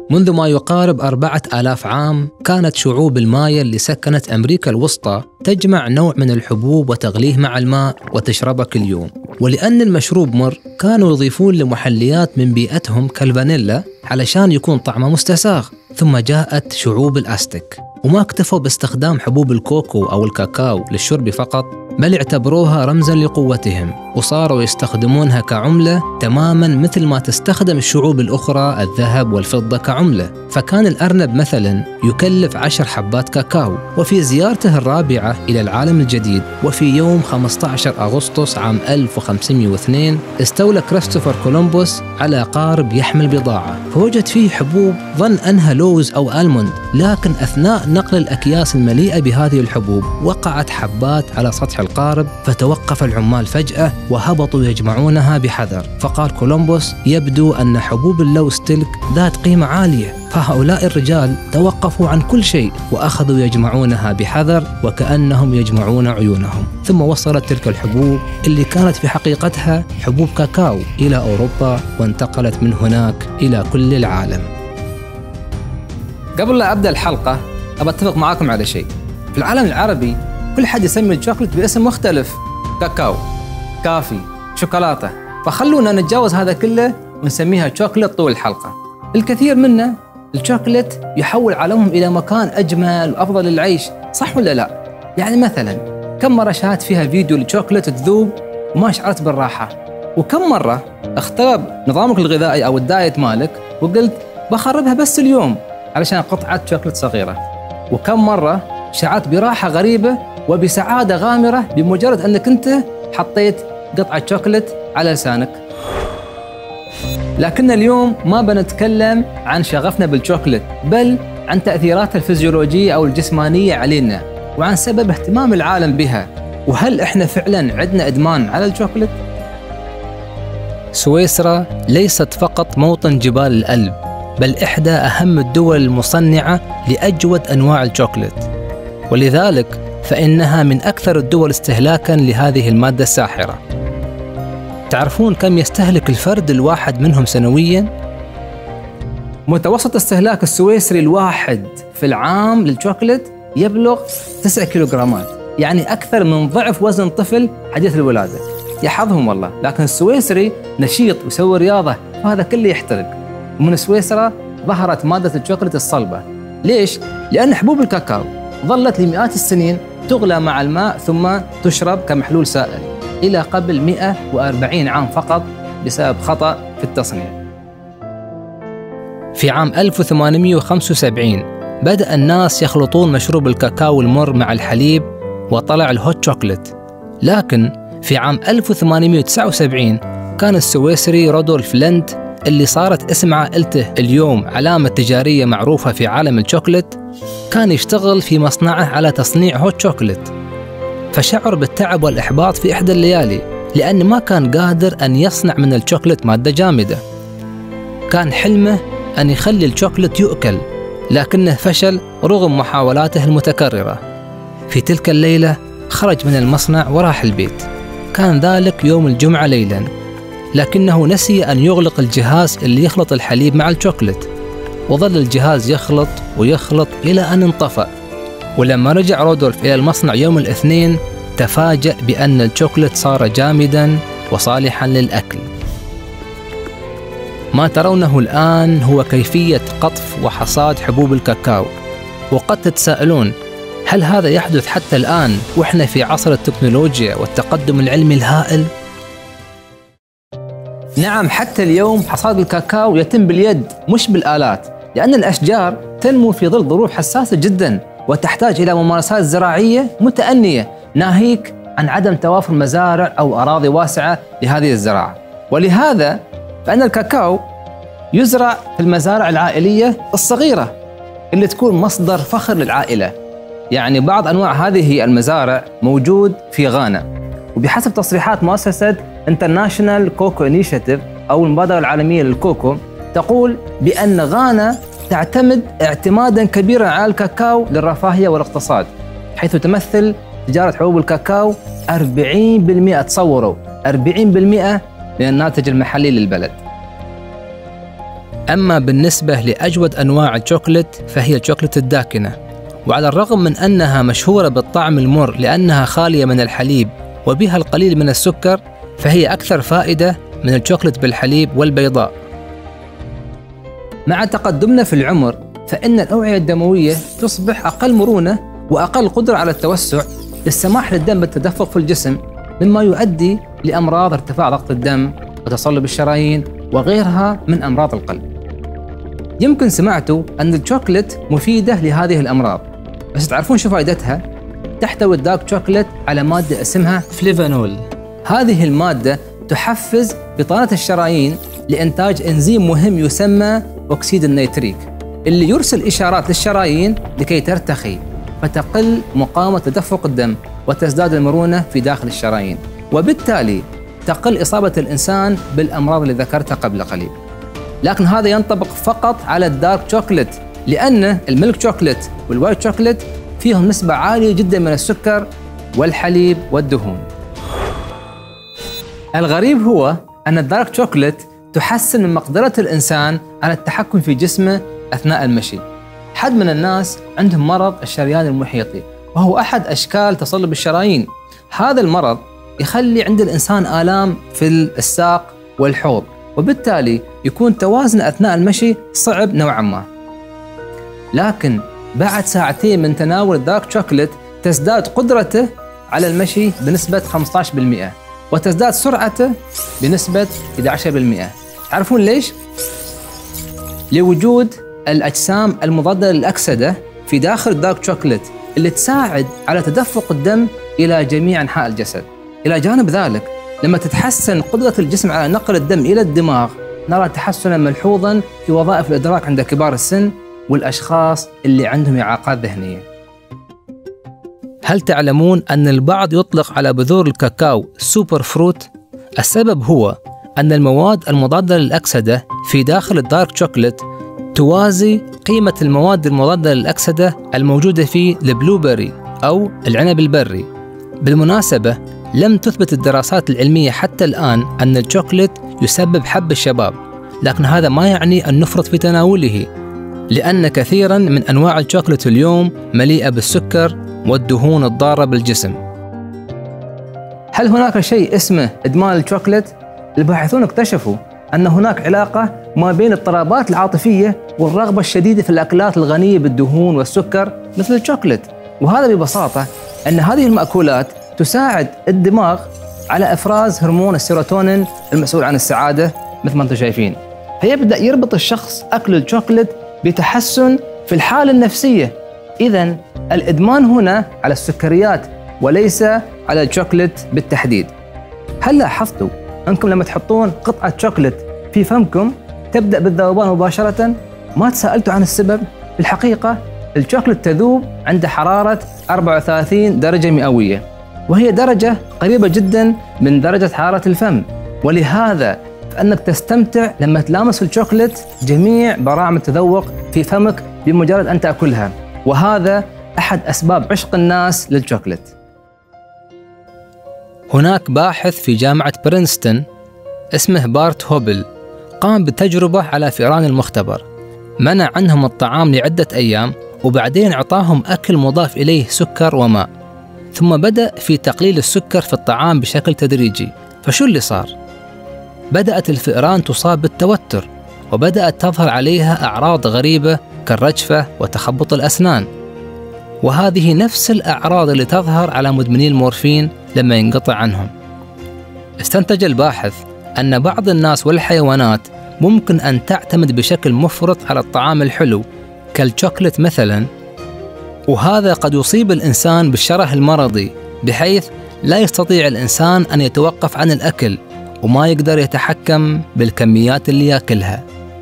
منذ ما يقارب 4000 عام كانت شعوب المايا اللي سكنت أمريكا الوسطى تجمع نوع من الحبوب وتغليه مع الماء وتشربه كل يوم. ولأن المشروب مر كانوا يضيفون لمحليات من بيئتهم كالفانيلا علشان يكون طعمه مستساغ. ثم جاءت شعوب الأستك وما اكتفوا باستخدام حبوب الكوكو أو الكاكاو للشرب فقط، بل اعتبروها رمزاً لقوتهم وصاروا يستخدمونها كعملة تماماً مثل ما تستخدم الشعوب الأخرى الذهب والفضة كعملة. فكان الأرنب مثلاً يكلف 10 حبات كاكاو. وفي زيارته الرابعة إلى العالم الجديد وفي يوم 15 أغسطس عام 1502 استولى كريستوفر كولومبوس على قارب يحمل بضاعة، فوجد فيه حبوب ظن أنها لوز أو آلموند، لكن أثناء نقل الأكياس المليئة بهذه الحبوب وقعت حبات على سطح القارب، فتوقف العمال فجأة وهبطوا يجمعونها بحذر. فقال كولومبوس: يبدو أن حبوب اللوز تلك ذات قيمة عالية. فهؤلاء الرجال توقفوا عن كل شيء وأخذوا يجمعونها بحذر وكأنهم يجمعون عيونهم. ثم وصلت تلك الحبوب اللي كانت في حقيقتها حبوب كاكاو إلى أوروبا، وانتقلت من هناك إلى كل العالم. قبل لا أبدأ الحلقة أبى أتفق معاكم على شيء. في العالم العربي كل حد يسمي الشوكولاتة باسم مختلف: كاكاو، كافي، شوكولاتة. فخلونا نتجاوز هذا كله ونسميها شوكولاتة طول الحلقة. الكثير منا الشوكولاتة يحول عالمهم إلى مكان أجمل وأفضل للعيش، صح ولا لا؟ يعني مثلا كم مرة شاهدت فيها فيديو لشوكولاتة تذوب وما شعرت بالراحة؟ وكم مرة اخترب نظامك الغذائي أو الدايت مالك وقلت بخربها بس اليوم علشان قطعة شوكولاتة صغيرة؟ وكم مرة شعرت براحة غريبة وبسعادة غامرة بمجرد أنك أنت حطيت قطعة شوكولاتة على لسانك؟ لكن اليوم ما بنتكلم عن شغفنا بالشوكولاتة، بل عن تأثيراتها الفيزيولوجية أو الجسمانية علينا، وعن سبب اهتمام العالم بها. وهل إحنا فعلاً عندنا إدمان على الشوكولاتة؟ سويسرا ليست فقط موطن جبال الألب، بل إحدى أهم الدول المصنعة لأجود أنواع الشوكولاتة، ولذلك فإنها من أكثر الدول استهلاكاً لهذه المادة الساحرة. تعرفون كم يستهلك الفرد الواحد منهم سنوياً؟ متوسط استهلاك السويسري الواحد في العام للشوكولاتة يبلغ 9 كيلوغرامات، يعني أكثر من ضعف وزن طفل حديث الولادة. يحظهم والله. لكن السويسري نشيط ويسوي رياضة وهذا كله يحترق. ومن سويسرا ظهرت مادة الشوكولاتة الصلبة. ليش؟ لأن حبوب الكاكاو ظلت لمئات السنين تغلى مع الماء ثم تشرب كمحلول سائل إلى قبل 140 عام فقط بسبب خطأ في التصنيع. في عام 1875 بدأ الناس يخلطون مشروب الكاكاو المر مع الحليب وطلع الهوت شوكولات. لكن في عام 1879 كان السويسري رودولف ليند اللي صارت اسم عائلته اليوم علامة تجارية معروفة في عالم الشوكولات، كان يشتغل في مصنعه على تصنيع هوت شوكولات. فشعر بالتعب والإحباط في إحدى الليالي لأن ما كان قادر أن يصنع من الشوكولات مادة جامدة. كان حلمه أن يخلي الشوكولات يؤكل، لكنه فشل رغم محاولاته المتكررة. في تلك الليلة خرج من المصنع وراح البيت. كان ذلك يوم الجمعة ليلاً، لكنه نسي أن يغلق الجهاز اللي يخلط الحليب مع الشوكولات، وظل الجهاز يخلط ويخلط إلى أن انطفأ. ولما رجع رودولف إلى المصنع يوم الاثنين تفاجأ بأن الشوكولات صار جامداً وصالحاً للأكل. ما ترونه الآن هو كيفية قطف وحصاد حبوب الكاكاو. وقد تتساءلون، هل هذا يحدث حتى الآن وإحنا في عصر التكنولوجيا والتقدم العلمي الهائل؟ نعم، حتى اليوم حصاد الكاكاو يتم باليد مش بالآلات، لأن الأشجار تنمو في ظل ظروف حساسة جدا وتحتاج إلى ممارسات زراعية متأنية، ناهيك عن عدم توافر مزارع أو أراضي واسعة لهذه الزراعة. ولهذا فإن الكاكاو يزرع في المزارع العائلية الصغيرة اللي تكون مصدر فخر للعائلة. يعني بعض أنواع هذه المزارع موجود في غانا، وبحسب تصريحات مؤسسة International Cocoa Initiative أو المبادرة العالمية للكوكو تقول بأن غانا تعتمد اعتمادا كبيرا على الكاكاو للرفاهية والاقتصاد، حيث تمثل تجارة حبوب الكاكاو 40%. تصوروا 40% من الناتج المحلي للبلد. أما بالنسبة لأجود أنواع الشوكولات فهي الشوكولات الداكنة، وعلى الرغم من أنها مشهورة بالطعم المر لأنها خالية من الحليب وبها القليل من السكر، فهي أكثر فائدة من الشوكولات بالحليب والبيضاء. مع تقدمنا في العمر فإن الأوعية الدموية تصبح أقل مرونة وأقل قدرة على التوسع للسماح للدم بالتدفق في الجسم، مما يؤدي لأمراض ارتفاع ضغط الدم وتصلب الشرايين وغيرها من أمراض القلب. يمكن سمعتوا أن الشوكولات مفيدة لهذه الأمراض، بس تعرفون شو فائدتها؟ تحتوي الدارك شوكولات على مادة اسمها فليفانول. هذه المادة تحفز بطانة الشرايين لإنتاج إنزيم مهم يسمى أكسيد النيتريك، اللي يرسل إشارات للشرايين لكي ترتخي فتقل مقاومة تدفق الدم وتزداد المرونة في داخل الشرايين، وبالتالي تقل إصابة الإنسان بالأمراض اللي ذكرتها قبل قليل. لكن هذا ينطبق فقط على الدارك شوكولات، لأن الميلك شوكولات والوايت شوكولات فيهم نسبة عالية جدا من السكر والحليب والدهون. الغريب هو أن الدارك شوكولات تحسن من مقدرة الإنسان على التحكم في جسمه أثناء المشي. حد من الناس عندهم مرض الشريان المحيطي، وهو أحد أشكال تصلب الشرايين. هذا المرض يخلي عند الإنسان آلام في الساق والحوض، وبالتالي يكون توازنه أثناء المشي صعب نوعا ما. لكن بعد ساعتين من تناول الدارك شوكولات تزداد قدرته على المشي بنسبة 15%، وتزداد سرعته بنسبة 11%. تعرفون ليش؟ لوجود الأجسام المضادة للأكسدة في داخل الدارك شوكولات اللي تساعد على تدفق الدم إلى جميع أنحاء الجسد. إلى جانب ذلك، لما تتحسن قدرة الجسم على نقل الدم إلى الدماغ، نرى تحسنا ملحوظا في وظائف الإدراك عند كبار السن والأشخاص اللي عندهم إعاقات ذهنية. هل تعلمون أن البعض يطلق على بذور الكاكاو سوبر فروت؟ السبب هو أن المواد المضادة للأكسدة في داخل الدارك شوكولات توازي قيمة المواد المضادة للأكسدة الموجودة في البلوبري أو العنب البري. بالمناسبة، لم تثبت الدراسات العلمية حتى الآن أن الشوكولات يسبب حب الشباب، لكن هذا ما يعني أن نفرط في تناوله، لأن كثيراً من أنواع الشوكولات اليوم مليئة بالسكر والدهون الضارة بالجسم. هل هناك شيء اسمه إدمان الشوكولات؟ الباحثون اكتشفوا أن هناك علاقة ما بين الاضطرابات العاطفية والرغبة الشديدة في الأكلات الغنية بالدهون والسكر مثل الشوكولات. وهذا ببساطة أن هذه المأكولات تساعد الدماغ على إفراز هرمون السيروتونين المسؤول عن السعادة مثل ما أنتم شايفين، فيبدأ يربط الشخص أكل الشوكولات بتحسن في الحالة النفسية. إذن الإدمان هنا على السكريات وليس على الشوكولات بالتحديد. هل لاحظتوا أنكم لما تحطون قطعة شوكولات في فمكم تبدأ بالذوبان مباشرة؟ ما تساءلتوا عن السبب؟ في الحقيقة الشوكولات تذوب عند حرارة 34 درجة مئوية، وهي درجة قريبة جدا من درجة حرارة الفم، ولهذا فإنك تستمتع لما تلامس الشوكولات جميع براعم التذوق في فمك بمجرد أن تأكلها، وهذا أحد أسباب عشق الناس للشوكولات. هناك باحث في جامعة برينستون اسمه بارت هوبل قام بتجربة على فئران المختبر، منع عنهم الطعام لعدة أيام وبعدين أعطاهم أكل مضاف إليه سكر وماء، ثم بدأ في تقليل السكر في الطعام بشكل تدريجي. فشو اللي صار؟ بدأت الفئران تصاب بالتوتر، وبدأت تظهر عليها أعراض غريبة كالرجفة وتخبط الأسنان، وهذه نفس الأعراض اللي تظهر على مدمني المورفين لما ينقطع عنهم. استنتج الباحث أن بعض الناس والحيوانات ممكن أن تعتمد بشكل مفرط على الطعام الحلو كالشوكولات مثلا، وهذا قد يصيب الإنسان بالشره المرضي بحيث لا يستطيع الإنسان أن يتوقف عن الأكل وما يقدر يتحكم بالكميات اللي يأكلها.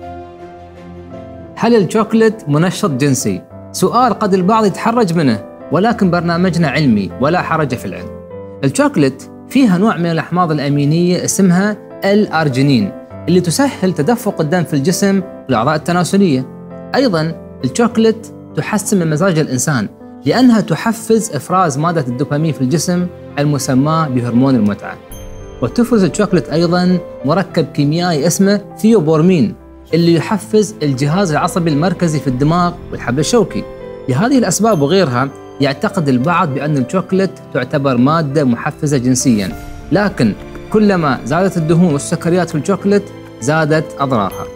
هل الشوكولات منشط جنسي؟ سؤال قد البعض يتحرج منه، ولكن برنامجنا علمي ولا حرج في العلم. الشوكولات فيها نوع من الأحماض الأمينية اسمها الأرجينين اللي تسهل تدفق الدم في الجسم والأعضاء التناسلية. أيضاً الشوكولات تحسن من مزاج الإنسان لأنها تحفز إفراز مادة الدوبامين في الجسم المسمى بهرمون المتعة. وتفرز الشوكولات أيضاً مركب كيميائي اسمه ثيوبورمين اللي يحفز الجهاز العصبي المركزي في الدماغ والحبل الشوكي. لهذه الأسباب وغيرها يعتقد البعض بأن الشوكولات تعتبر مادة محفزة جنسياً، لكن كلما زادت الدهون والسكريات في الشوكولات زادت أضرارها.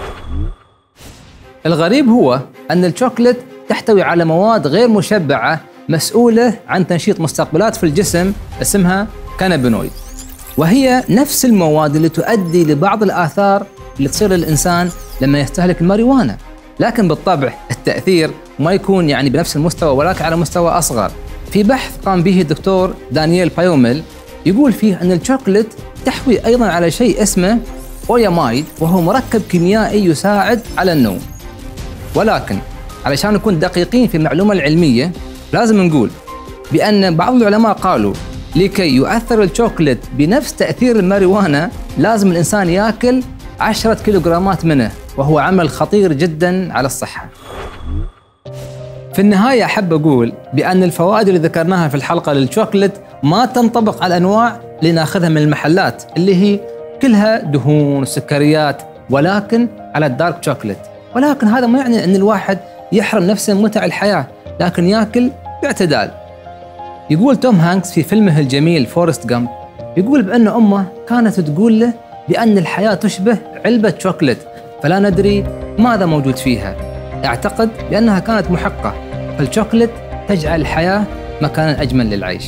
الغريب هو أن الشوكولات تحتوي على مواد غير مشبعة مسؤولة عن تنشيط مستقبلات في الجسم اسمها كانابينويد، وهي نفس المواد اللي تؤدي لبعض الآثار اللي تصير للإنسان لما يستهلك الماريجوانا، لكن بالطبع التأثير ما يكون يعني بنفس المستوى ولكن على مستوى أصغر. في بحث قام به الدكتور دانييل بايوميل يقول فيه أن الشوكولات تحوي أيضاً على شيء اسمه أويامايد، وهو مركب كيميائي يساعد على النوم. ولكن علشان نكون دقيقين في المعلومة العلمية لازم نقول بأن بعض العلماء قالوا لكي يؤثر الشوكولات بنفس تأثير الماريجوانا لازم الإنسان يأكل 10 كيلوغرامات منه، وهو عمل خطير جداً على الصحة. في النهاية أحب أقول بأن الفوائد اللي ذكرناها في الحلقة للشوكولات ما تنطبق على الأنواع اللي ناخذها من المحلات اللي هي كلها دهون وسكريات، ولكن على الدارك شوكولات. ولكن هذا ما يعني أن الواحد يحرم نفسه من متع الحياة، لكن يأكل باعتدال. يقول توم هانكس في فيلمه الجميل فورست جامب، يقول بأن أمه كانت تقول له بأن الحياة تشبه علبة شوكولات فلا ندري ماذا موجود فيها. أعتقد بأنها كانت محقة، فالشوكولات تجعل الحياة مكانا أجمل للعيش.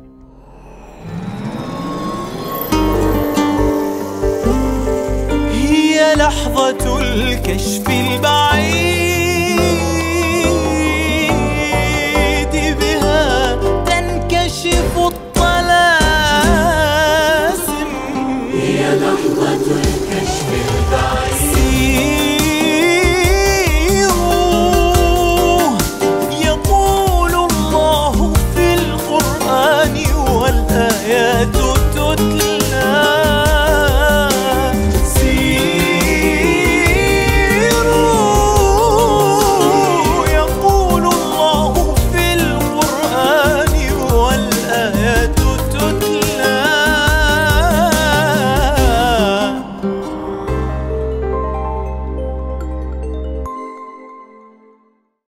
هي لحظة الكشف البعيد، بها تنكشف